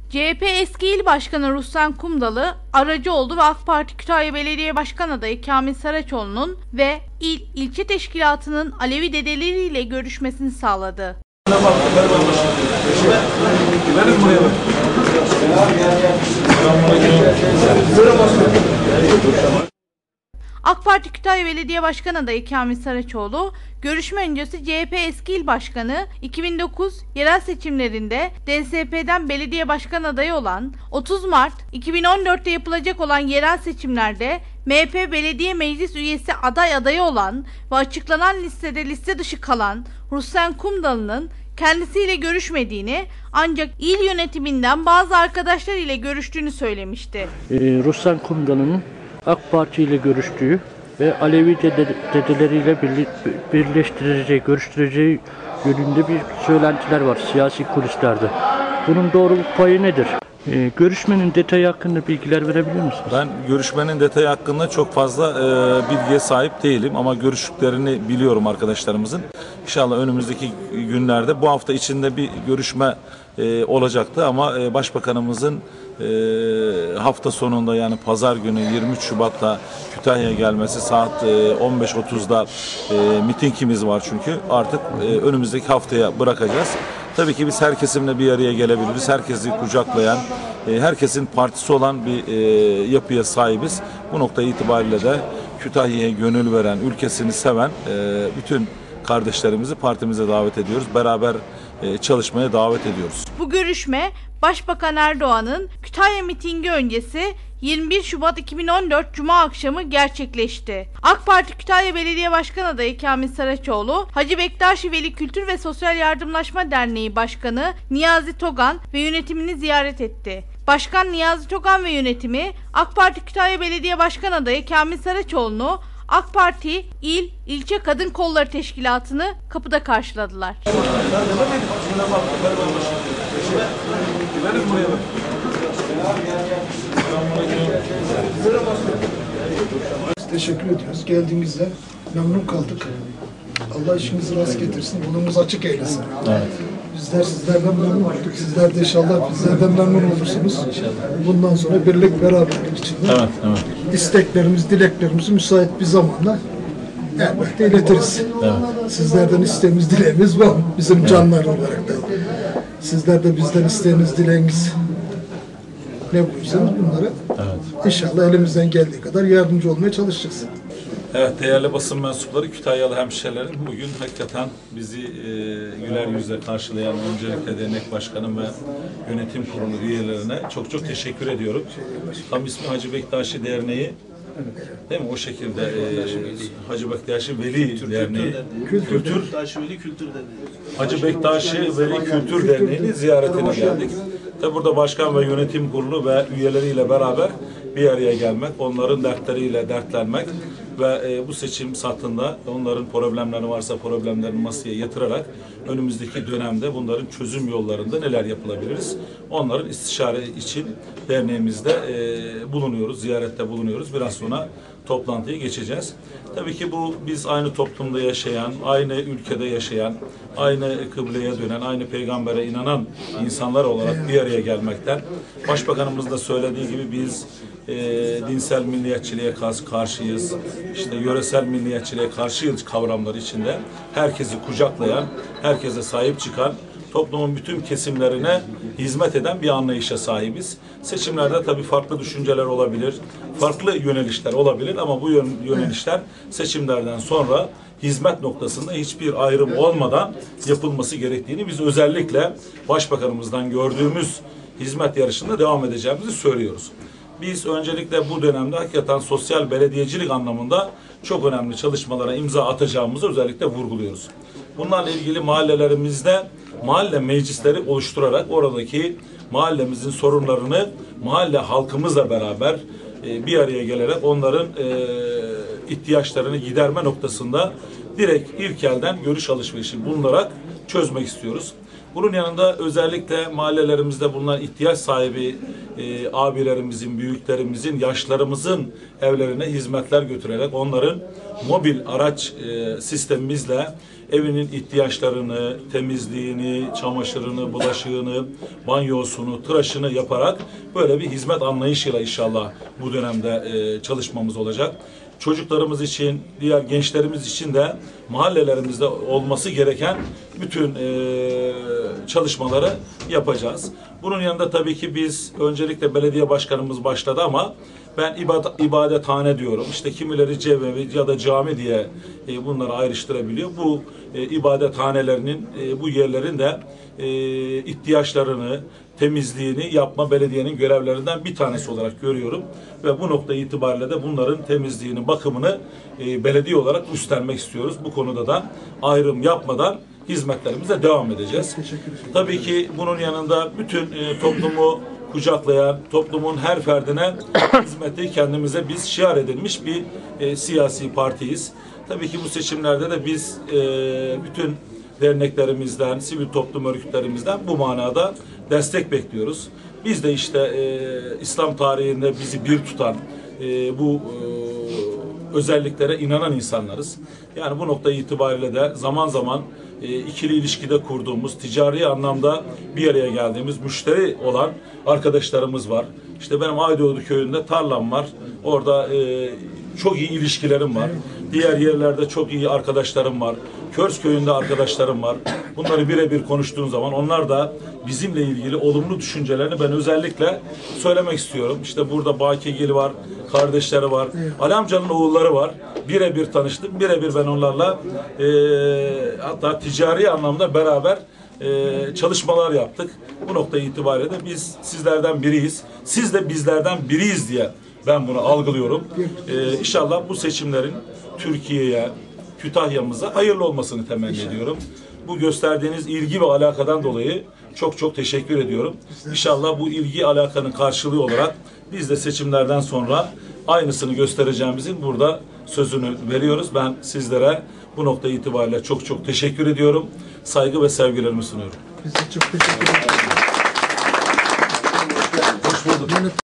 CHP eski il başkanı Ruslan Kumdalı aracı oldu ve AK Parti Kütahya Belediye Başkan adayı Kamil Saraçoğlu'nun ve ilçe teşkilatının Alevi dedeleriyle görüşmesini sağladı. AK Parti Kütahya Belediye Başkan adayı Kamil Saraçoğlu, görüşme öncesi CHP eski il başkanı 2009 yerel seçimlerinde DSP'den belediye başkan adayı olan, 30 Mart 2014'te yapılacak olan yerel seçimlerde MHP belediye meclis üyesi adayı olan ve açıklanan listede liste dışı kalan Ruslan Kumdalı'nın kendisiyle görüşmediğini, ancak il yönetiminden bazı arkadaşlar ile görüştüğünü söylemişti. Ruslan Kumdalı'nın AK Parti ile görüştüğü ve Alevi dedeleriyle görüştüreceği yönünde bir söylentiler var siyasi kulislerde. Bunun doğruluk payı nedir? Görüşmenin detayı hakkında bilgiler verebilir misiniz? Ben görüşmenin detayı hakkında çok fazla bilgiye sahip değilim ama görüştüklerini biliyorum arkadaşlarımızın. İnşallah önümüzdeki günlerde, bu hafta içinde bir görüşme olacaktı ama Başbakanımızın hafta sonunda, yani pazar günü 23 Şubat'ta Kütahya'ya gelmesi, saat 15.30'da mitingimiz var çünkü artık önümüzdeki haftaya bırakacağız. Tabii ki biz her kesimle bir araya gelebiliriz. Herkesi kucaklayan, herkesin partisi olan bir yapıya sahibiz. Bu nokta itibariyle de Kütahya'ya gönül veren, ülkesini seven bütün kardeşlerimizi partimize davet ediyoruz. Beraber çalışmaya davet ediyoruz. Bu görüşme Başbakan Erdoğan'ın Kütahya mitingi öncesi 21 Şubat 2014 Cuma akşamı gerçekleşti. AK Parti Kütahya Belediye Başkan adayı Kamil Saraçoğlu, Hacı Bektaşi Veli Kültür ve Sosyal Yardımlaşma Derneği Başkanı Niyazi Togan ve yönetimini ziyaret etti. Başkan Niyazi Togan ve yönetimi AK Parti Kütahya Belediye Başkan adayı Kamil Saraçoğlu'nu AK Parti ilçe kadın kolları teşkilatını kapıda karşıladılar. Teşekkür ediyoruz. Geldiğimizde memnun kaldık. Allah işinizi rast getirsin. Yolumuz açık eylesin. Evet. Bizler sizlerden memnun olduk. Sizler de inşallah bizlerden memnun olursunuz. Bundan sonra birlik beraberlik içinde isteklerimiz, dileklerimizi müsait bir zamanla elbette iletiriz. Evet. Sizlerden isteğimiz, dileğimiz var. Bizim canlar olarak da. Sizler de bizden isteğiniz, dileğiniz ne bulursanız bunları inşallah elimizden geldiği kadar yardımcı olmaya çalışacağız. Evet, değerli basın mensupları, Kütahyalı hemşehrilerim, bugün hakikaten bizi güler yüzle karşılayan öncelikle dernek başkanım ve yönetim kurulu üyelerine çok çok teşekkür ediyorum. Tam ismi Hacı Bektaşi Derneği, değil mi? O şekilde Hacı Bektaşi Veli Derneği, Hacı Bektaşi Veli Kültür Derneği'nin ziyaretine geldik. Tabi burada başkan ve yönetim kurulu ve üyeleriyle beraber bir araya gelmek, onların dertleriyle dertlenmek ve bu seçim satında onların problemleri varsa problemlerini masaya yatırarak önümüzdeki dönemde bunların çözüm yollarında neler yapılabiliriz? Onların istişare için derneğimizde bulunuyoruz, ziyarette bulunuyoruz. Biraz sonra toplantıya geçeceğiz. Tabii ki bu, biz aynı toplumda yaşayan, aynı ülkede yaşayan, aynı kıbleye dönen, aynı peygambere inanan insanlar olarak bir araya gelmekten, Başbakanımız da söylediği gibi biz dinsel milliyetçiliğe karşıyız, işte yöresel milliyetçiliğe karşıyız kavramları içinde herkesi kucaklayan, herkese sahip çıkan, toplumun bütün kesimlerine hizmet eden bir anlayışa sahibiz. Seçimlerde tabii farklı düşünceler olabilir, farklı yönelişler olabilir ama bu yönelişler seçimlerden sonra hizmet noktasında hiçbir ayrım olmadan yapılması gerektiğini biz özellikle Başbakanımızdan gördüğümüz hizmet yarışında devam edeceğimizi söylüyoruz. Biz öncelikle bu dönemde hakikaten sosyal belediyecilik anlamında çok önemli çalışmalara imza atacağımızı özellikle vurguluyoruz. Bunlarla ilgili mahallelerimizde mahalle meclisleri oluşturarak oradaki mahallemizin sorunlarını mahalle halkımızla beraber bir araya gelerek onların ihtiyaçlarını giderme noktasında direkt ilk elden görüş alışverişi bulunarak çözmek istiyoruz. Bunun yanında özellikle mahallelerimizde bulunan ihtiyaç sahibi abilerimizin, büyüklerimizin, yaşlarımızın evlerine hizmetler götürerek onların mobil araç sistemimizle evinin ihtiyaçlarını, temizliğini, çamaşırını, bulaşığını, banyosunu, tıraşını yaparak böyle bir hizmet anlayışıyla inşallah bu dönemde çalışmamız olacak. Çocuklarımız için, diğer gençlerimiz için de mahallelerimizde olması gereken bütün çalışmaları yapacağız. Bunun yanında tabii ki biz öncelikle belediye başkanımız başladı ama ben ibadethane diyorum. İşte kimileri cemevi ya da cami diye bunları ayrıştırabiliyor. Bu ibadethanelerinin, bu yerlerin de ihtiyaçlarını, temizliğini yapma belediyenin görevlerinden bir tanesi olarak görüyorum. Ve bu nokta itibariyle de bunların temizliğini, bakımını belediye olarak üstlenmek istiyoruz. Bu konuda da ayrım yapmadan hizmetlerimize devam edeceğiz. Tabii ki bunun yanında bütün toplumu kucaklayan, toplumun her ferdine hizmeti kendimize biz şiar edilmiş bir siyasi partiyiz. Tabii ki bu seçimlerde de biz bütün derneklerimizden, sivil toplum örgütlerimizden bu manada destek bekliyoruz. Biz de işte İslam tarihinde bizi bir tutan bu özelliklere inanan insanlarız. Yani bu nokta itibariyle de zaman zaman ikili ilişkide kurduğumuz, ticari anlamda bir araya geldiğimiz, müşteri olan arkadaşlarımız var. İşte benim Aydoğdu köyünde tarlam var. Orada çok iyi ilişkilerim var. Diğer yerlerde çok iyi arkadaşlarım var. Körs köyünde arkadaşlarım var. Bunları birebir konuştuğum zaman onlar da bizimle ilgili olumlu düşüncelerini ben özellikle söylemek istiyorum. İşte burada Bakigil var, kardeşleri var. Ali amcanın oğulları var. Birebir tanıştım. Birebir ben onlarla hatta ticari anlamda beraber çalışmalar yaptık. Bu nokta itibariyle de biz sizlerden biriyiz. Siz de bizlerden biriyiz diye ben bunu algılıyorum. İnşallah bu seçimlerin Türkiye'ye, Kütahya'mıza hayırlı olmasını temenni ediyorum. Bu gösterdiğiniz ilgi ve alakadan dolayı çok çok teşekkür ediyorum. İnşallah bu ilgi alakanın karşılığı olarak biz de seçimlerden sonra aynısını göstereceğimizin burada sözünü veriyoruz. Ben sizlere bu nokta itibariyle çok çok teşekkür ediyorum. Saygı ve sevgilerimi sunuyorum. Biz de çok teşekkür ederiz.